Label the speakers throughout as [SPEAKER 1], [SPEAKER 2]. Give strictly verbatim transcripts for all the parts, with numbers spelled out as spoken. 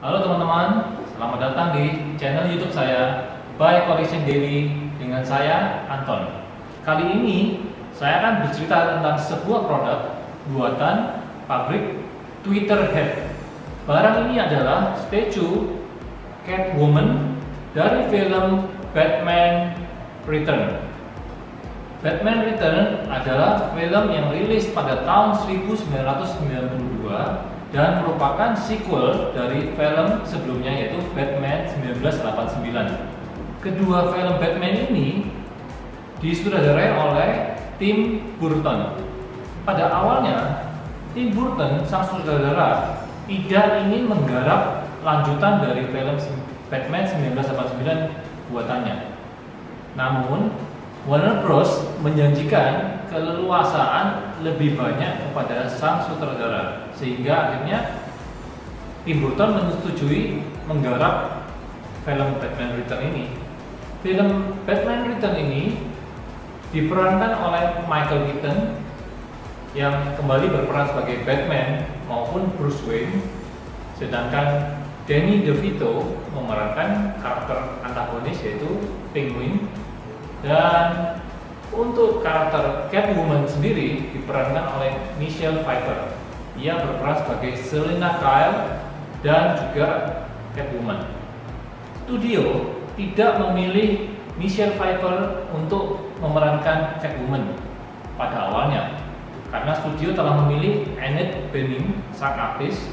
[SPEAKER 1] Halo teman-teman, selamat datang di channel YouTube saya By Collection Daily dengan saya Anton. Kali ini saya akan bercerita tentang sebuah produk buatan pabrik Twitter Head. Barang ini adalah statue Catwoman dari film Batman Return. Batman Return adalah film yang rilis pada tahun seribu sembilan ratus sembilan puluh dua dan merupakan sequel dari film sebelumnya, yaitu Batman seribu sembilan ratus delapan puluh sembilan. Kedua film Batman ini disutradarai oleh Tim Burton. Pada awalnya, Tim Burton, sang sutradara, tidak ingin menggarap lanjutan dari film Batman seribu sembilan ratus delapan puluh sembilan buatannya. Namun, Warner Bros menjanjikan keleluasaan lebih banyak kepada sang sutradara, sehingga akhirnya Tim Burton menyetujui menggarap film Batman Return ini. Film Batman Return ini diperankan oleh Michael Keaton yang kembali berperan sebagai Batman maupun Bruce Wayne, sedangkan Danny DeVito memerankan karakter antagonis yaitu Penguin. Dan untuk karakter Catwoman sendiri diperankan oleh Michelle Pfeiffer. Ia berperan sebagai Selina Kyle dan juga Catwoman. Studio tidak memilih Michelle Pfeiffer untuk memerankan Catwoman pada awalnya, karena studio telah memilih Annette Bening, sang artis.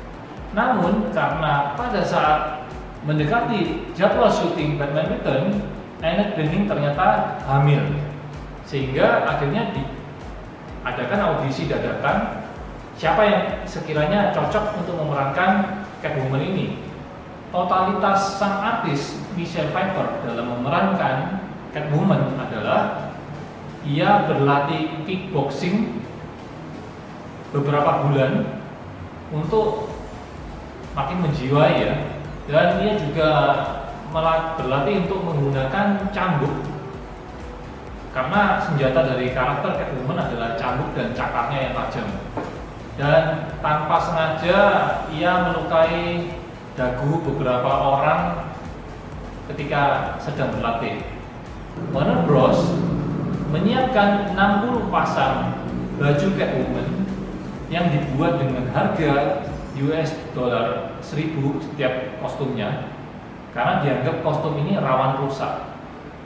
[SPEAKER 1] Namun karena pada saat mendekati jadwal syuting Batman Return, Annette Bening ternyata hamil, sehingga akhirnya diadakan audisi dadakan siapa yang sekiranya cocok untuk memerankan Catwoman ini. Totalitas sang artis Michelle Pfeiffer dalam memerankan Catwoman adalah ia berlatih kickboxing beberapa bulan untuk makin menjiwai ya, dan ia juga berlatih untuk menggunakan cambuk, karena senjata dari karakter Catwoman adalah cambuk dan cakarnya yang tajam. Dan tanpa sengaja ia melukai dagu beberapa orang ketika sedang berlatih. Warner Bros menyiapkan enam puluh pasang baju Catwoman yang dibuat dengan harga U S dollar seribu setiap kostumnya, karena dianggap kostum ini rawan rusak.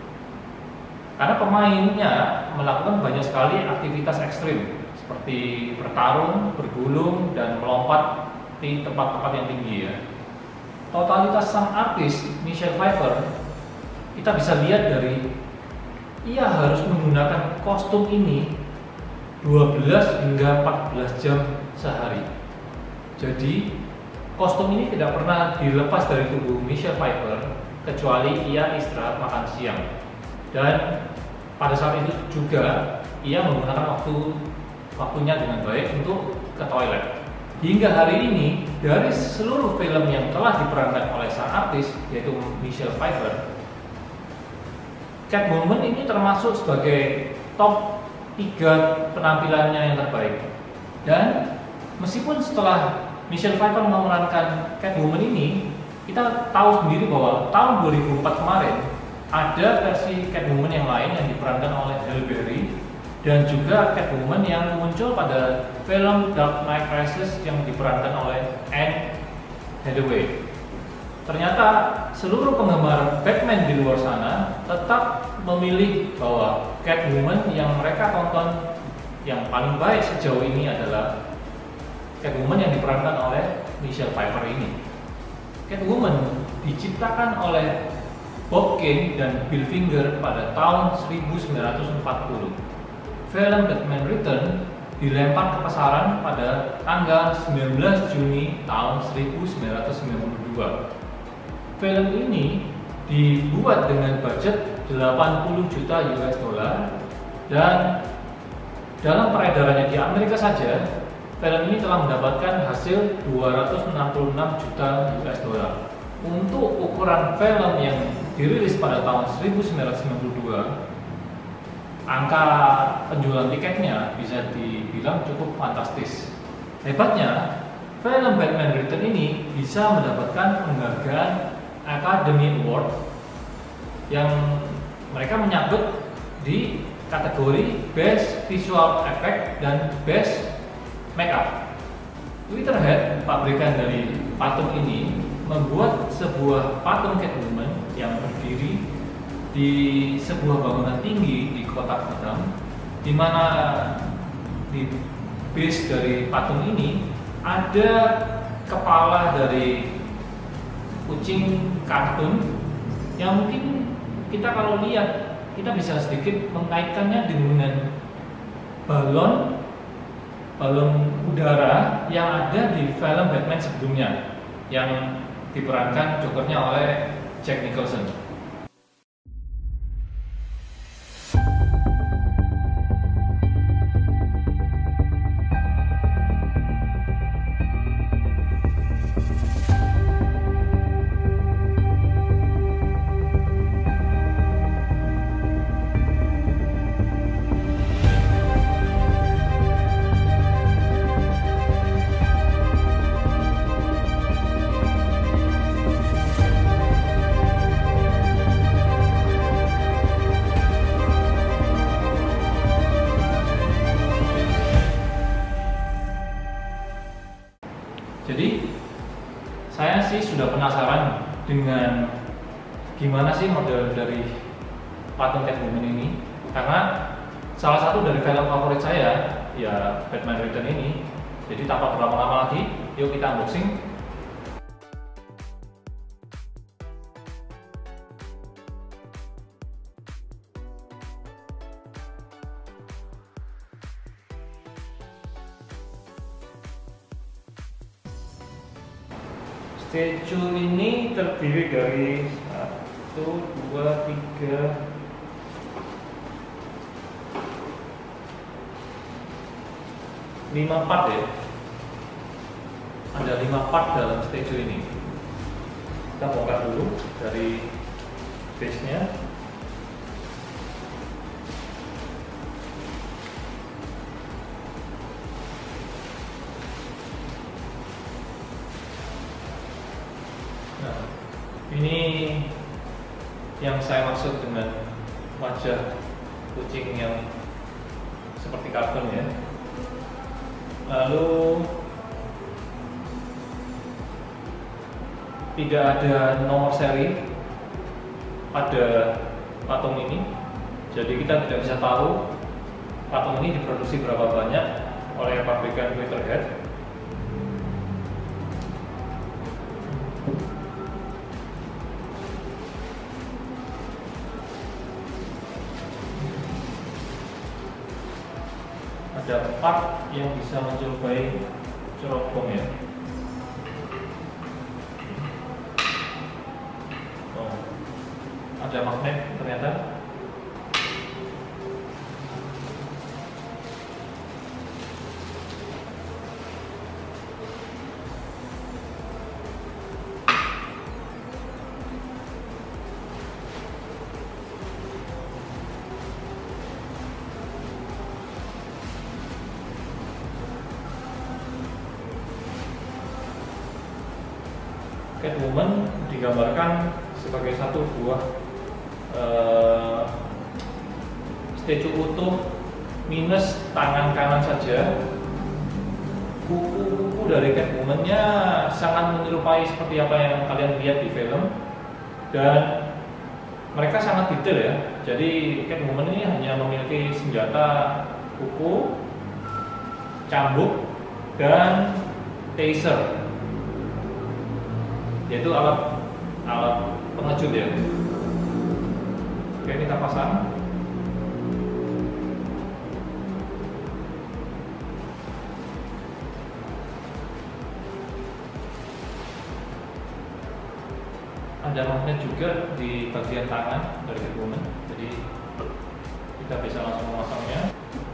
[SPEAKER 1] Karena pemainnya melakukan banyak sekali aktivitas ekstrim seperti bertarung, bergulung, dan melompat di tempat-tempat yang tinggi ya. Totalitas sang artis Michelle Pfeiffer kita bisa lihat dari ia harus menggunakan kostum ini dua belas hingga empat belas jam sehari. Jadi kostum ini tidak pernah dilepas dari tubuh Michelle Pfeiffer kecuali ia istirahat makan siang. Dan pada saat itu juga ia menggunakan waktu waktunya dengan baik untuk ke toilet. Hingga hari ini, dari seluruh film yang telah diperankan oleh sang artis yaitu Michelle Pfeiffer, Catwoman ini termasuk sebagai top tiga penampilannya yang terbaik. Dan meskipun setelah Michelle Pfeiffer memerankan Catwoman ini, kita tahu sendiri bahwa tahun dua ribu empat kemarin ada versi Catwoman yang lain yang diperankan oleh Halle Berry, dan juga Catwoman yang muncul pada film Dark Knight Rises yang diperankan oleh Anne Hathaway. Ternyata seluruh penggemar Batman di luar sana tetap memilih bahwa Catwoman yang mereka tonton yang paling baik sejauh ini adalah Catwoman yang diperankan oleh Michelle Pfeiffer ini. Catwoman diciptakan oleh Bob Kane dan Bill Finger pada tahun seribu sembilan ratus empat puluh. Film Batman Return dilempar ke pasaran pada tanggal sembilan belas Juni tahun seribu sembilan ratus sembilan puluh dua. Film ini dibuat dengan budget delapan puluh juta U S dollar, dan dalam peredarannya di Amerika saja film ini telah mendapatkan hasil dua ratus enam puluh enam juta U S dollar. Untuk ukuran film yang dirilis pada tahun seribu sembilan ratus sembilan puluh dua, angka penjualan tiketnya bisa dibilang cukup fantastis. Hebatnya, film Batman Return ini bisa mendapatkan penghargaan Academy Award yang mereka menyabet di kategori Best Visual Effect dan Best Makeup. Twitterhead, pabrikan dari patung ini, membuat sebuah patung Catwoman yang berdiri di sebuah bangunan tinggi di kota Gotham, di mana di base dari patung ini ada kepala dari kucing kartun yang mungkin kita kalau lihat kita bisa sedikit mengaitkannya dengan balon balon udara yang ada di film Batman sebelumnya yang diperankan Jokernya oleh Jack Nicholson. Jadi saya sih sudah penasaran dengan gimana sih model dari patung Catwoman ini, karena salah satu dari film favorit saya ya Batman Return ini. Jadi tanpa berlama-lama lagi, yuk kita unboxing. Statue ini terdiri dari satu, dua, tiga, lima part ya. Ada lima part dalam statue ini. Kita bongkar dulu dari base-nya. Nah, ini yang saya maksud dengan wajah kucing yang seperti kartun ya. Lalu tidak ada nomor seri pada patung ini, jadi kita tidak bisa tahu patung ini diproduksi berapa banyak oleh pabrikan Twitterhead. Ada part yang bisa menyerupai cerobong ya. Oh, ada magnet ternyata. Catwoman digambarkan sebagai satu buah uh, statue utuh minus tangan kanan saja. Kuku-kuku dari Catwoman-nya sangat menyerupai seperti apa yang kalian lihat di film, dan mereka sangat detail ya. Jadi Catwoman ini hanya memiliki senjata kuku, cambuk, dan taser, yaitu alat alat pengejut ya. Oke, kita pasang. Ada magnet juga di bagian tangan dari Catwoman, jadi kita bisa langsung memasangnya.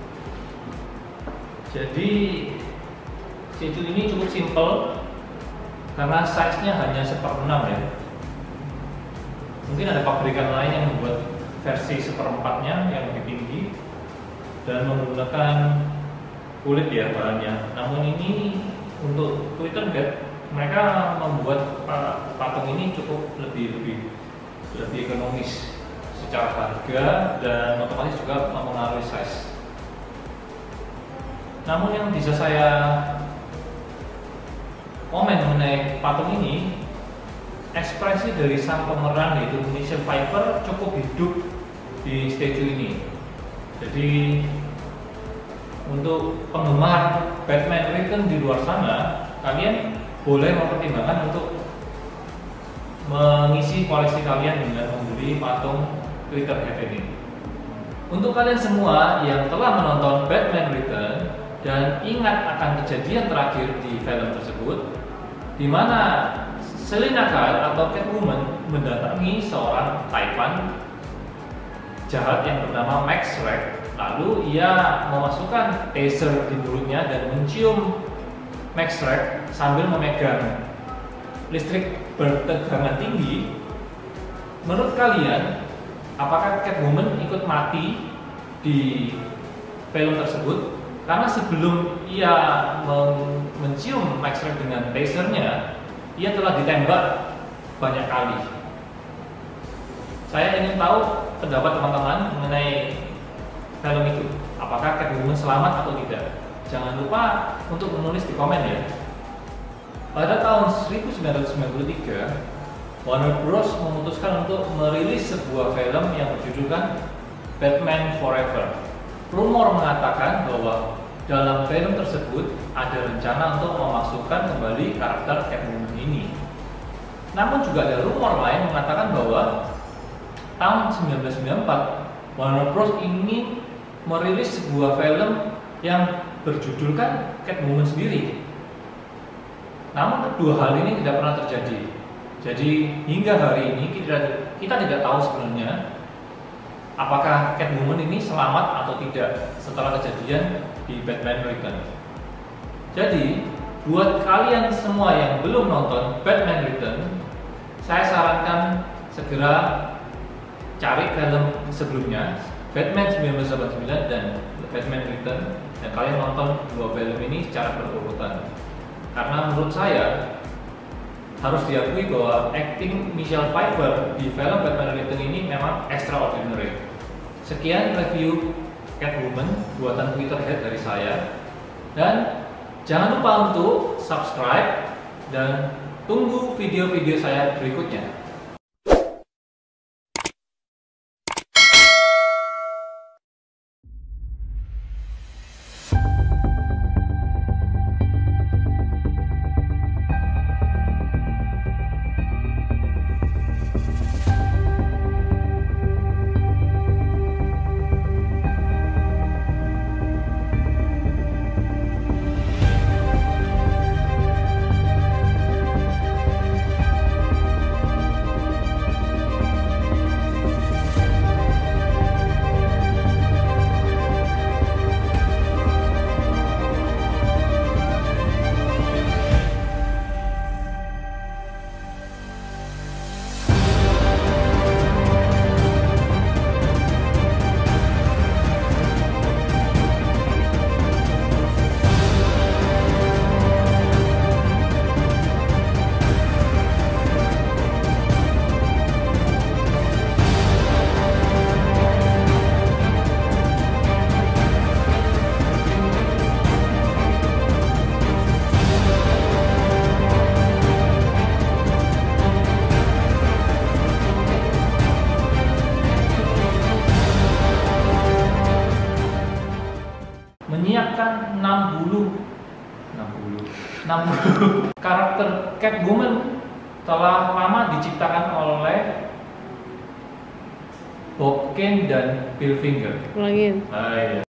[SPEAKER 1] Jadi statue ini cukup simple karena size-nya hanya seperenam ya. Mungkin ada pabrikan lain yang membuat versi seperempatnya yang lebih tinggi dan menggunakan kulit ya bahannya. Namun ini untuk Twitter Head mereka membuat patung ini cukup lebih lebih lebih ekonomis secara harga dan otomatis juga mempengaruhi size. Namun yang bisa saya komen mengenai patung ini, ekspresi dari sang pemeran yaitu Michelle Pfeiffer cukup hidup di statue ini. Jadi untuk penggemar Batman Return di luar sana, kalian boleh mempertimbangkan untuk mengisi koleksi kalian dengan membeli patung Twitter Head ini. Untuk kalian semua yang telah menonton Batman Return dan ingat akan kejadian terakhir di film tersebut, di mana Selina Kyle atau Catwoman mendatangi seorang Taipan jahat yang bernama Max Shreck. Lalu ia memasukkan taser di mulutnya dan mencium Max Shreck sambil memegang listrik bertegangan tinggi. Menurut kalian, apakah Catwoman ikut mati di film tersebut? Karena sebelum ia mencium Max Shreck dengan tasernya, ia telah ditembak banyak kali. Saya ingin tahu pendapat teman-teman mengenai film itu. Apakah Catwoman selamat atau tidak? Jangan lupa untuk menulis di komen ya. Pada tahun seribu sembilan ratus sembilan puluh tiga, Warner Bros memutuskan untuk merilis sebuah film yang berjudulkan Batman Forever. Rumor mengatakan bahwa dalam film tersebut ada rencana untuk memasukkan kembali karakter Catwoman ini. Namun juga ada rumor lain mengatakan bahwa tahun seribu sembilan ratus sembilan puluh empat Warner Bros ingin merilis sebuah film yang berjudulkan Catwoman sendiri. Namun kedua hal ini tidak pernah terjadi. Jadi hingga hari ini kita, kita tidak tahu sebenarnya apakah Catwoman ini selamat atau tidak setelah kejadian di Batman Return. Jadi buat kalian semua yang belum nonton Batman Return, saya sarankan segera cari film sebelumnya, Batman seribu sembilan ratus delapan puluh sembilan dan Batman Return, dan kalian nonton dua film ini secara berurutan. Karena menurut saya harus diakui bahwa acting Michelle Pfeiffer di film Batman Return ini memang extraordinary. Sekian review Catwoman buatan Twitter Head dari saya, dan jangan lupa untuk subscribe dan tunggu video-video saya berikutnya. Menyiapkan enam puluh karakter Catwoman telah lama diciptakan oleh Bob Kane dan Bill Finger.
[SPEAKER 2] Ulangin.
[SPEAKER 1] Ah, iya.